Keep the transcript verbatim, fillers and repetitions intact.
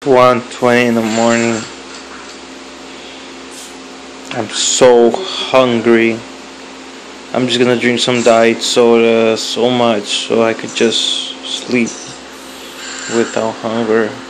one twenty in the morning. I'm so hungry. I'm just gonna drink some diet soda so much so I could just sleep without hunger.